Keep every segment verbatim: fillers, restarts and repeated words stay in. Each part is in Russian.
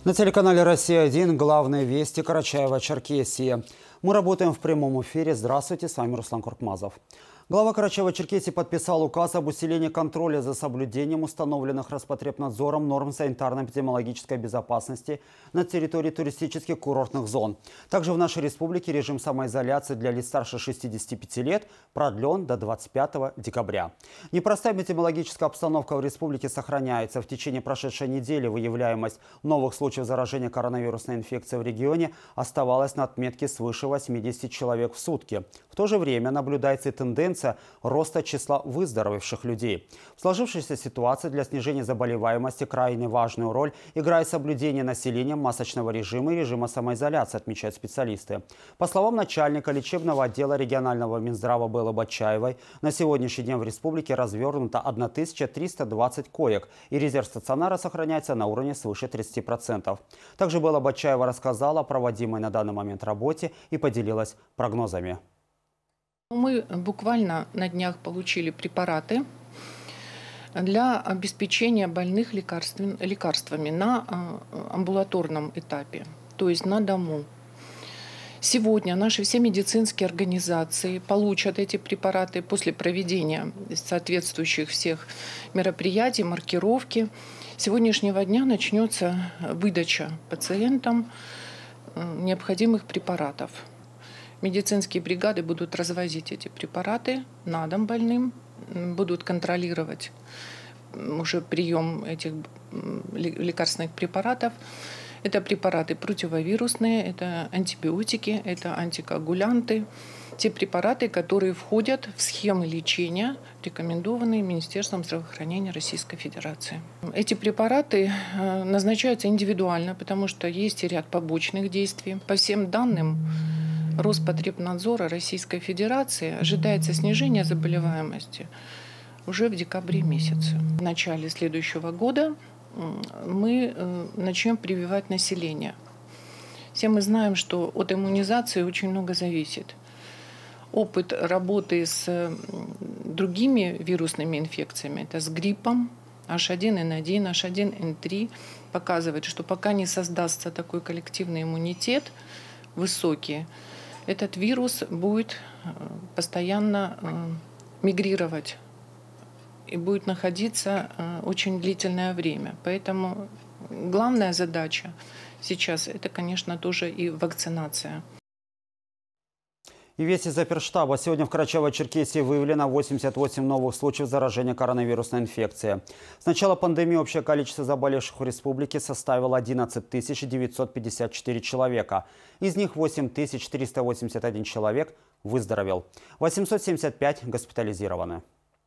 На телеканале «Россия один» главные вести Карачаево-Черкесии. Мы работаем в прямом эфире. Здравствуйте, с вами Руслан Куркмазов. Глава Карачаево-Черкесии подписал указ об усилении контроля за соблюдением установленных Роспотребнадзором норм санитарно-эпидемиологической безопасности на территории туристических курортных зон. Также в нашей республике режим самоизоляции для лиц старше шестидесяти пяти лет продлен до двадцать пятого декабря. Непростая эпидемиологическая обстановка в республике сохраняется. В течение прошедшей недели выявляемость новых случаев заражения коронавирусной инфекцией в регионе оставалась на отметке свыше восьмидесяти человек в сутки. В то же время наблюдается и тенденция роста числа выздоровевших людей. В сложившейся ситуации для снижения заболеваемости крайне важную роль играет соблюдение населением масочного режима и режима самоизоляции, отмечают специалисты. По словам начальника лечебного отдела регионального Минздрава Беллы Батчаевой, на сегодняшний день в республике развернуто тысяча триста двадцать коек, и резерв стационара сохраняется на уровне свыше тридцати процентов. Также Белла Батчаева рассказала о проводимой на данный момент работе и поделилась прогнозами. Мы буквально на днях получили препараты для обеспечения больных лекарств, лекарствами на амбулаторном этапе, то есть на дому. Сегодня наши все медицинские организации получат эти препараты после проведения соответствующих всех мероприятий, маркировки. С сегодняшнего дня начнется выдача пациентам необходимых препаратов. Медицинские бригады будут развозить эти препараты на дом больным, будут контролировать уже прием этих лекарственных препаратов. Это препараты противовирусные, это антибиотики, это антикоагулянты. Те препараты, которые входят в схемы лечения, рекомендованные Министерством здравоохранения Российской Федерации. Эти препараты назначаются индивидуально, потому что есть и ряд побочных действий. По всем данным Роспотребнадзора Российской Федерации ожидается снижение заболеваемости уже в декабре месяце. В начале следующего года мы начнем прививать население. Все мы знаем, что от иммунизации очень много зависит. Опыт работы с другими вирусными инфекциями, это с гриппом, эйч один эн один, эйч один эн три, показывает, что пока не создастся такой коллективный иммунитет высокий, этот вирус будет постоянно мигрировать и будет находиться очень длительное время. Поэтому главная задача сейчас – это, конечно, тоже и вакцинация. И весь из оперштаба. Сегодня в Карачаево-Черкесии выявлено восемьдесят восемь новых случаев заражения коронавирусной инфекцией. С начала пандемии общее количество заболевших в республике составило одиннадцать тысяч девятьсот пятьдесят четыре человека. Из них восемь тысяч триста восемьдесят один человек выздоровел. восемьсот семьдесят пять госпитализированы.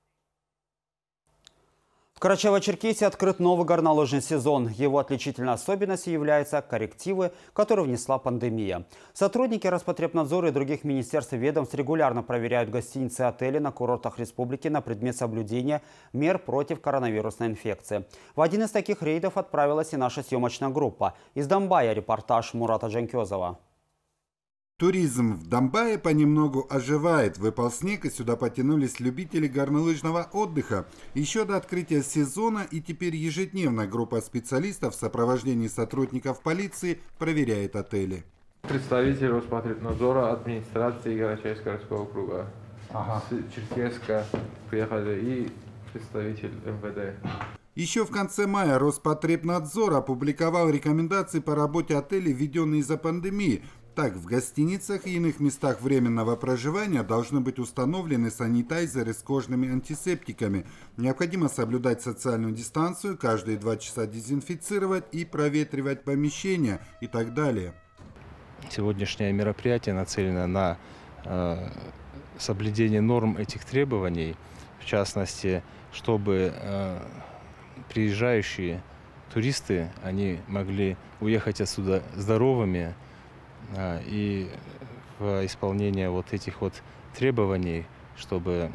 В Карачаево-Черкесии открыт новый горнолыжный сезон. Его отличительной особенностью являются коррективы, которые внесла пандемия. Сотрудники Роспотребнадзора и других министерств и ведомств регулярно проверяют гостиницы и отели на курортах республики на предмет соблюдения мер против коронавирусной инфекции. В один из таких рейдов отправилась и наша съемочная группа. Из Домбая репортаж Мурата Джанкезова. Туризм в Домбае понемногу оживает. Выпал снег, и сюда потянулись любители горнолыжного отдыха. Еще до открытия сезона, и теперь ежедневно группа специалистов в сопровождении сотрудников полиции проверяет отели. Представитель Роспотребнадзора, администрации Карачаевского городского округа. Ага. С Черкесска приехали и представитель эм вэ дэ. Еще в конце мая Роспотребнадзор опубликовал рекомендации по работе отелей, введенные из-за пандемии. Так, в гостиницах и иных местах временного проживания должны быть установлены санитайзеры с кожными антисептиками. Необходимо соблюдать социальную дистанцию, каждые два часа дезинфицировать и проветривать помещения и так далее. Сегодняшнее мероприятие нацелено на э, соблюдение норм этих требований, в частности, чтобы э, приезжающие туристы, они могли уехать отсюда здоровыми. И в исполнение вот этих вот требований, чтобы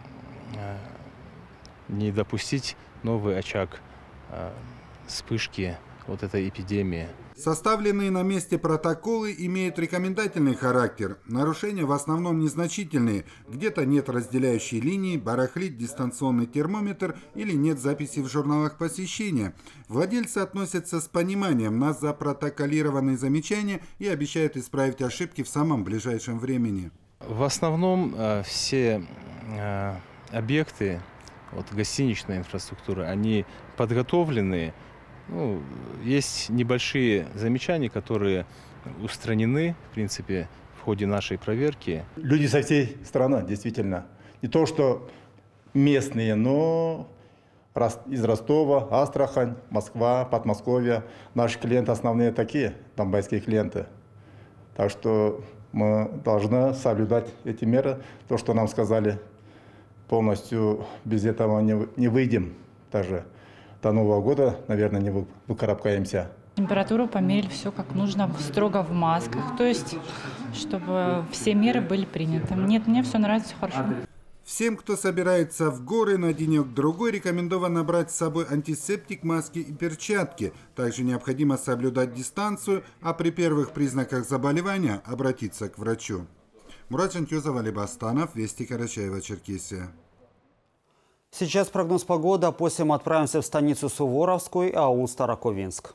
не допустить новый очаг вспышки вот этой эпидемии. Составленные на месте протоколы имеют рекомендательный характер. Нарушения в основном незначительные. Где-то нет разделяющей линии, барахлит дистанционный термометр или нет записи в журналах посещения. Владельцы относятся с пониманием на запротоколированные замечания и обещают исправить ошибки в самом ближайшем времени. В основном э, все э, объекты вот, гостиничной инфраструктуры, они подготовлены. Ну, есть небольшие замечания, которые устранены, в принципе, в ходе нашей проверки. Люди со всей страны, действительно. Не то, что местные, но из Ростова, Астрахань, Москва, Подмосковье. Наши клиенты основные такие, донбасские клиенты. Так что мы должны соблюдать эти меры. То, что нам сказали, полностью без этого не, не выйдем даже. До Нового года, наверное, не выкарабкаемся. Температуру померили, все как нужно, строго в масках, то есть, чтобы все меры были приняты. Нет, мне все нравится, хорошо. Всем, кто собирается в горы на денек-другой, рекомендовано брать с собой антисептик, маски и перчатки. Также необходимо соблюдать дистанцию, а при первых признаках заболевания обратиться к врачу. Мурат Жантюзов, Али Бастанов, Вести, Карачаево-Черкесия. Сейчас прогноз погоды, а после мы отправимся в станицу Суворовскую и аул Староковинск.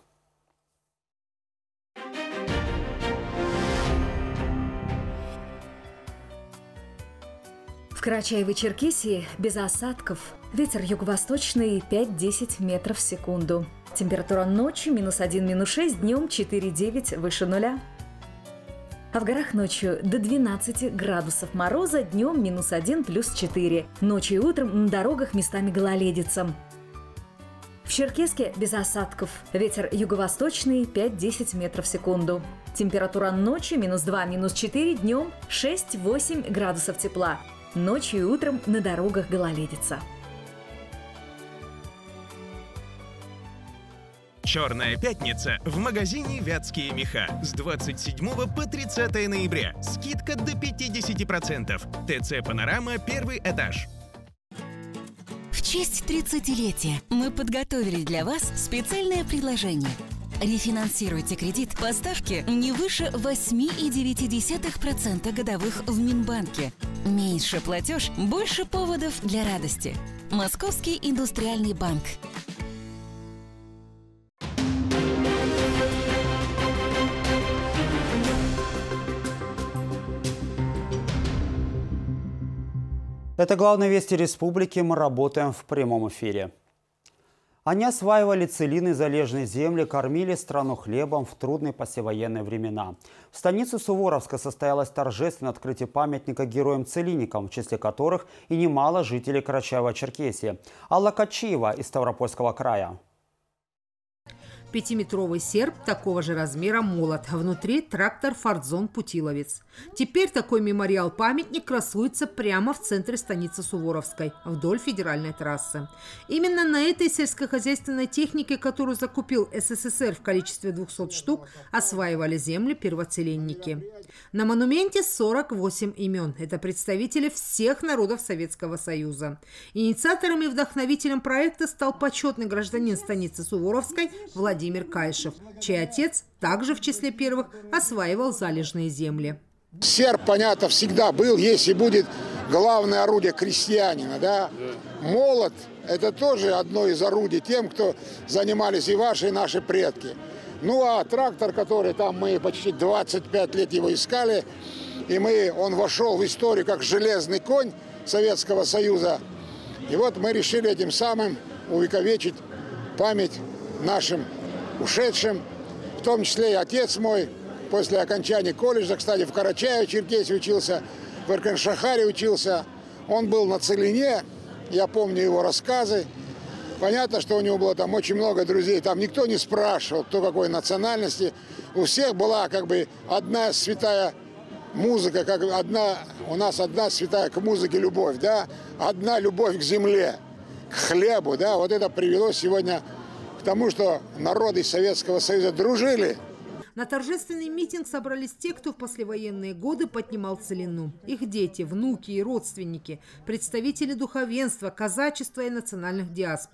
В Карачаево-Черкесии без осадков. Ветер юго-восточный пять-десять метров в секунду. Температура ночью минус один, минус шесть, днем четыре-девять выше нуля. А в горах ночью до двенадцати градусов мороза, днем минус один, плюс четыре. Ночью и утром на дорогах местами гололедица. В Черкесске без осадков. Ветер юго-восточный пять-десять метров в секунду. Температура ночью минус два, минус четыре, днем шесть-восемь градусов тепла. Ночью и утром на дорогах гололедица. Черная пятница в магазине «Вятские меха». С двадцать седьмого по тридцатое ноября. Скидка до пятидесяти процентов. ТЦ «Панорама», первый этаж. В честь тридцатилетия мы подготовили для вас специальное предложение. Рефинансируйте кредит по ставке не выше восемь целых девять десятых процента годовых в Минбанке. Меньше платеж, больше поводов для радости. Московский индустриальный банк. Это главные вести республики. Мы работаем в прямом эфире. Они осваивали целины залежные земли, кормили страну хлебом в трудные послевоенные времена. В станице Суворовска состоялось торжественное открытие памятника героям-целинникам, в числе которых и немало жителей Карачаево-Черкесии. Алла Качиева из Ставропольского края. Пятиметровый серп такого же размера молот. Внутри трактор «Фордзон Путиловец». Теперь такой мемориал-памятник красуется прямо в центре станицы Суворовской, вдоль федеральной трассы. Именно на этой сельскохозяйственной технике, которую закупил СССР в количестве двухсот штук, осваивали земли первоцеленники. На монументе сорок восемь имен. Это представители всех народов Советского Союза. Инициатором и вдохновителем проекта стал почетный гражданин станицы Суворовской Владимир Владимир Кайшев, чей отец также в числе первых осваивал залежные земли. Серп, понятно, всегда был, есть и будет главное орудие крестьянина. Да? Молот – это тоже одно из орудий тем, кто занимались и ваши, и наши предки. Ну а трактор, который там мы почти двадцать пять лет его искали, и мы, он вошел в историю как железный конь Советского Союза. И вот мы решили этим самым увековечить память нашим ушедшим, в том числе и отец мой, после окончания колледжа, кстати, в Карачаево-Черкесии учился, в Эркен-Шахаре учился. Он был на Целине, я помню его рассказы. Понятно, что у него было там очень много друзей, там никто не спрашивал, кто какой национальности. У всех была как бы одна святая музыка, как одна, у нас одна святая к музыке любовь, да, одна любовь к земле, к хлебу, да, вот это привело сегодня к тому, что народы Советского Союза дружили. На торжественный митинг собрались те, кто в послевоенные годы поднимал целину. Их дети, внуки и родственники, представители духовенства, казачества и национальных диаспор.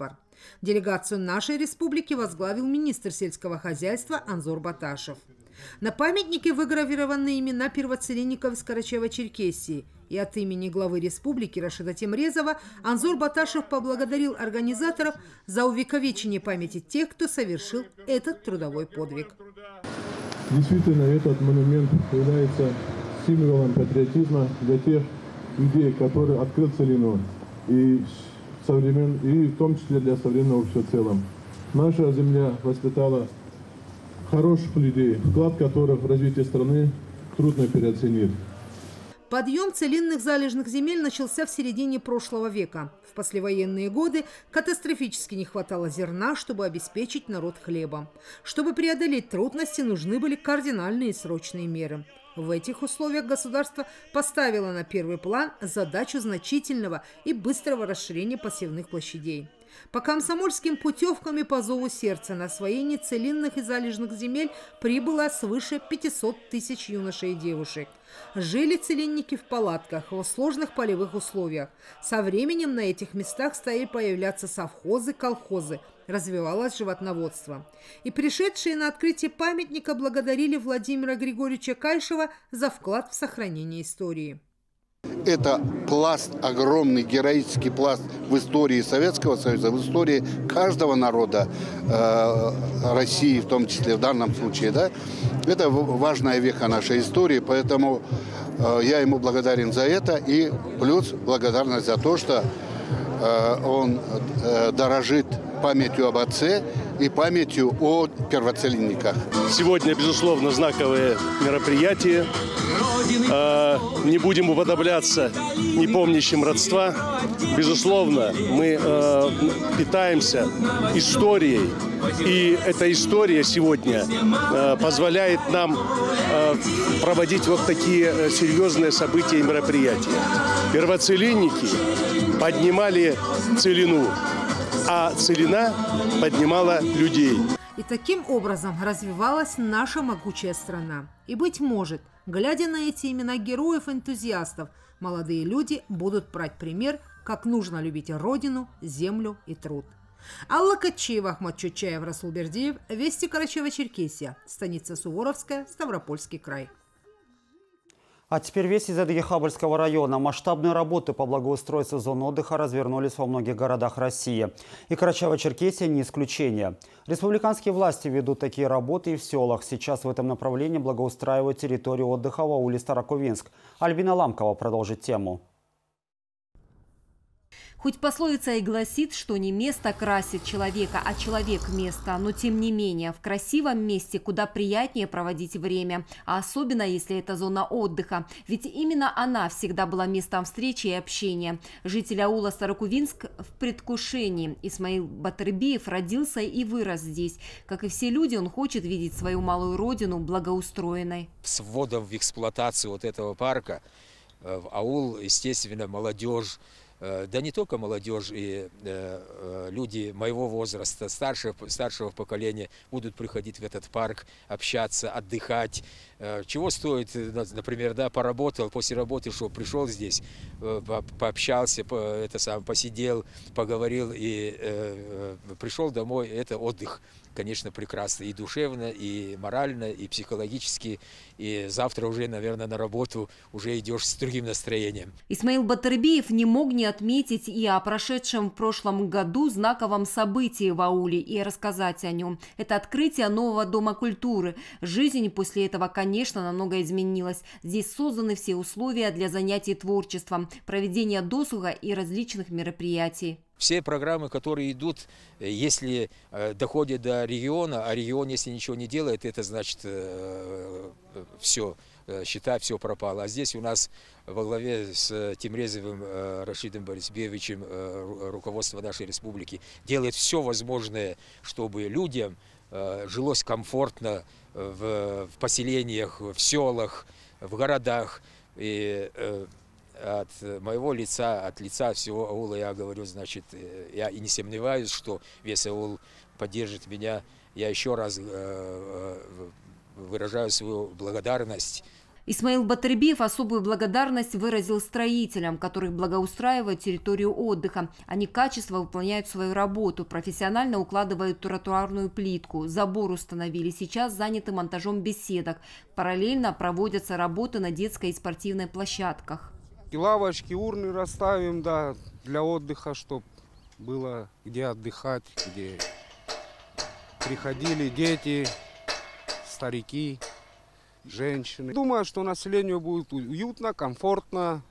Делегацию нашей республики возглавил министр сельского хозяйства Анзор Баташев. На памятнике выгравированы имена первоцелинников из Карачаево-Черкесии. И от имени главы республики Рашида Темрезова Анзор Баташев поблагодарил организаторов за увековечение памяти тех, кто совершил этот трудовой подвиг. Действительно, этот монумент является символом патриотизма для тех людей, которые открыли целину, и, современ... и в том числе для современного общества в целом. Наша земля воспитала хороших людей, вклад которых в развитие страны трудно переоценить. Подъем целинных залежных земель начался в середине прошлого века. В послевоенные годы катастрофически не хватало зерна, чтобы обеспечить народ хлебом. Чтобы преодолеть трудности, нужны были кардинальные и срочные меры. В этих условиях государство поставило на первый план задачу значительного и быстрого расширения посевных площадей. По комсомольским путевкам и по зову сердца на освоение целинных и залежных земель прибыло свыше пятисот тысяч юношей и девушек. Жили целинники в палатках, в сложных полевых условиях. Со временем на этих местах стали появляться совхозы, колхозы. Развивалось животноводство. И пришедшие на открытие памятника благодарили Владимира Григорьевича Кайшева за вклад в сохранение истории. Это пласт, огромный героический пласт в истории Советского Союза, в истории каждого народа э, России, в том числе в данном случае. Да? Это важная веха нашей истории, поэтому э, я ему благодарен за это. И плюс благодарность за то, что э, он э, дорожит памятью об отце и памятью о первоцелинниках. Сегодня, безусловно, знаковые мероприятия. Не будем уподобляться непомнящим родства. Безусловно, мы питаемся историей. И эта история сегодня позволяет нам проводить вот такие серьезные события и мероприятия. Первоцелинники поднимали целину, а целина поднимала людей. И таким образом развивалась наша могучая страна. И, быть может, глядя на эти имена героев-энтузиастов, молодые люди будут брать пример, как нужно любить родину, землю и труд. Алла Качева, Ахмат Чучаев, Расул Бердиев. Вести Карачаево-Черкесия. Станица Суворовская, Ставропольский край. А теперь вести из Адыгейхабальского района. Масштабные работы по благоустройству зон отдыха развернулись во многих городах России. И Карачаево-Черкесия не исключение. Республиканские власти ведут такие работы и в селах. Сейчас в этом направлении благоустраивают территорию отдыха в ауле Старокувинск. Альбина Ламкова продолжит тему. Хоть пословица и гласит, что не место красит человека, а человек место, но тем не менее в красивом месте куда приятнее проводить время, а особенно если это зона отдыха, ведь именно она всегда была местом встречи и общения. Житель аула Старокувинск в предвкушении. Исмаил Батырбиев родился и вырос здесь. Как и все люди, он хочет видеть свою малую родину благоустроенной. С вводом в эксплуатацию вот этого парка в аул, естественно, молодежь, да не только молодежь и э, люди моего возраста, старшего, старшего поколения будут приходить в этот парк, общаться, отдыхать. Э, чего стоит, например, да, поработал, после работы, что пришел здесь, э, пообщался, по, это сам, посидел, поговорил и э, пришел домой. Это отдых, конечно, прекрасно и душевно, и морально, и психологически. И завтра уже, наверное, на работу уже идешь с другим настроением. Исмаил Батырбиев не мог не отметить и о прошедшем в прошлом году знаковом событии в ауле и рассказать о нем. Это открытие нового дома культуры. Жизнь после этого, конечно, намного изменилась. Здесь созданы все условия для занятий творчеством, проведения досуга и различных мероприятий. Все программы, которые идут, если э, доходят до региона, а регион, если ничего не делает, это значит э, э, все, э, считай, все пропало. А здесь у нас во главе с Темрезовым э, Рашидом Борисбеевичем э, руководство нашей республики делает все возможное, чтобы людям э, жилось комфортно в, в поселениях, в селах, в городах. И, э, от моего лица, от лица всего аула я говорю, значит, я и не сомневаюсь, что весь аул поддержит меня. Я еще раз выражаю свою благодарность. Исмаил Батырбиев особую благодарность выразил строителям, которые благоустраивают территорию отдыха. Они качественно выполняют свою работу, профессионально укладывают тротуарную плитку, забор установили, сейчас заняты монтажом беседок. Параллельно проводятся работы на детской и спортивной площадках. И лавочки, урны расставим, да, для отдыха, чтобы было где отдыхать, где приходили дети, старики, женщины. Думаю, что населению будет уютно, комфортно.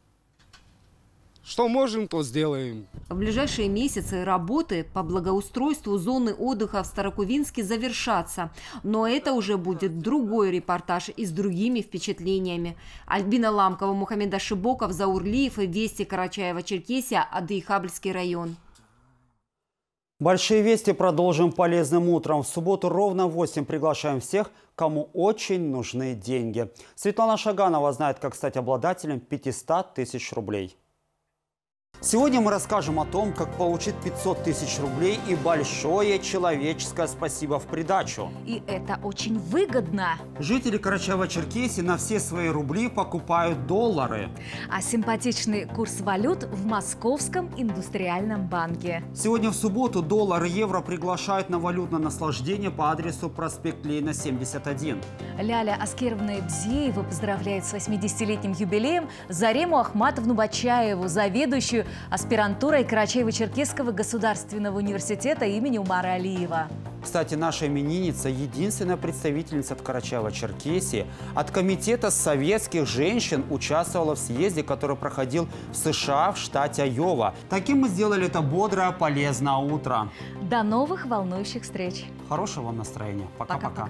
Что можем, то сделаем. В ближайшие месяцы работы по благоустройству зоны отдыха в Старокувинске завершатся. Но это уже будет другой репортаж и с другими впечатлениями. Альбина Ламкова, Мухаммед Ашибоков, Заурлиев и Вести, Карачаево-Черкесия, Адыихабльский район. Большие вести продолжим полезным утром. В субботу ровно в восемь приглашаем всех, кому очень нужны деньги. Светлана Шаганова знает, как стать обладателем пятисот тысяч рублей. Сегодня мы расскажем о том, как получить пятьсот тысяч рублей и большое человеческое спасибо в придачу. И это очень выгодно. Жители Карачаево-Черкесии на все свои рубли покупают доллары. А симпатичный курс валют в Московском индустриальном банке. Сегодня в субботу доллар и евро приглашают на валютное наслаждение по адресу проспект Ленина, семьдесят один. Ляля Аскеровна Бзеева поздравляет с восьмидесятилетним юбилеем Зарему Ахматовну Бачаеву, заведующую аспирантурой Карачаево-Черкесского государственного университета имени Умара Алиева. Кстати, наша именинница – единственная представительница от Карачаево-Черкесии. От комитета советских женщин участвовала в съезде, который проходил в США в штате Айова. Таким мы сделали это бодрое, полезное утро. До новых волнующих встреч. Хорошего вам настроения. Пока-пока.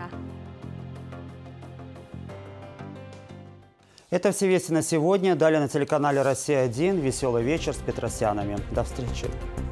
Это все вести на сегодня. Далее на телеканале «Россия один». Веселый вечер с Петросянами. До встречи.